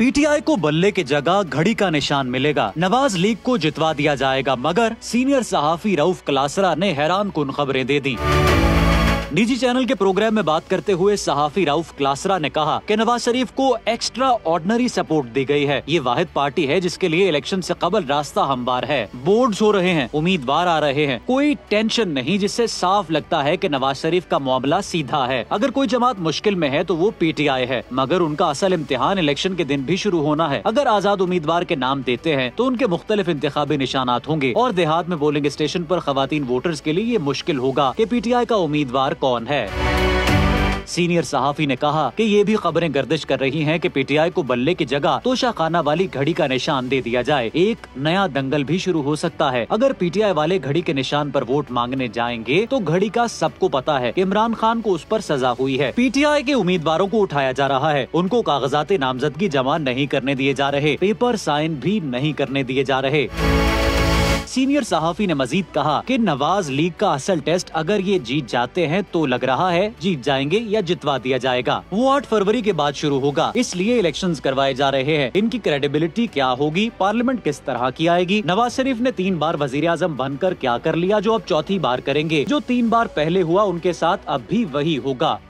PTI को बल्ले की जगह घड़ी का निशान मिलेगा। नवाज लीग को जितवा दिया जाएगा, मगर सीनियर सहाफी रऊफ क्लासरा ने हैरान कुन खबरें दे दी। निजी चैनल के प्रोग्राम में बात करते हुए सहाफी रऊफ क्लासरा ने कहा कि नवाज शरीफ को एक्स्ट्रा ऑर्डिनरी सपोर्ट दी गई है। ये वाहिद पार्टी है जिसके लिए इलेक्शन से कबल रास्ता हमवार है। बोर्ड्स हो रहे हैं, उम्मीदवार आ रहे हैं, कोई टेंशन नहीं, जिससे साफ लगता है कि नवाज शरीफ का मामला सीधा है। अगर कोई जमात मुश्किल में है तो वो पीटीआई है, मगर उनका असल इम्तिहान इलेक्शन के दिन भी शुरू होना है। अगर आजाद उम्मीदवार के नाम देते हैं तो उनके मुख्तलिफ इंतखाबी निशानात होंगे और देहात में पोलिंग स्टेशन पर खवातीन वोटर्स के लिए ये मुश्किल होगा कि पीटीआई का उम्मीदवार कौन है। सीनियर सहाफी ने कहा कि ये भी खबरें गर्दिश कर रही हैं कि पीटीआई को बल्ले की जगह तोशाखाना वाली घड़ी का निशान दे दिया जाए। एक नया दंगल भी शुरू हो सकता है। अगर पीटीआई वाले घड़ी के निशान पर वोट मांगने जाएंगे तो घड़ी का सबको पता है, इमरान खान को उस पर सजा हुई है। पीटीआई के उम्मीदवारों को उठाया जा रहा है, उनको कागजात नामजदगी जमा नहीं करने दिए जा रहे, पेपर साइन भी नहीं करने दिए जा रहे। सीनियर सहाफी ने मजीद कहा कि नवाज लीग का असल टेस्ट अगर ये जीत जाते हैं तो लग रहा है जीत जाएंगे या जितवा दिया जाएगा। वो 8 फरवरी के बाद शुरू होगा, इसलिए इलेक्शंस करवाए जा रहे हैं। इनकी क्रेडिबिलिटी क्या होगी, पार्लियामेंट किस तरह की आएगी। नवाज शरीफ ने 3 बार वजीर आजम बनकर क्या कर लिया जो अब चौथी बार करेंगे। जो 3 बार पहले हुआ उनके साथ अब भी वही होगा।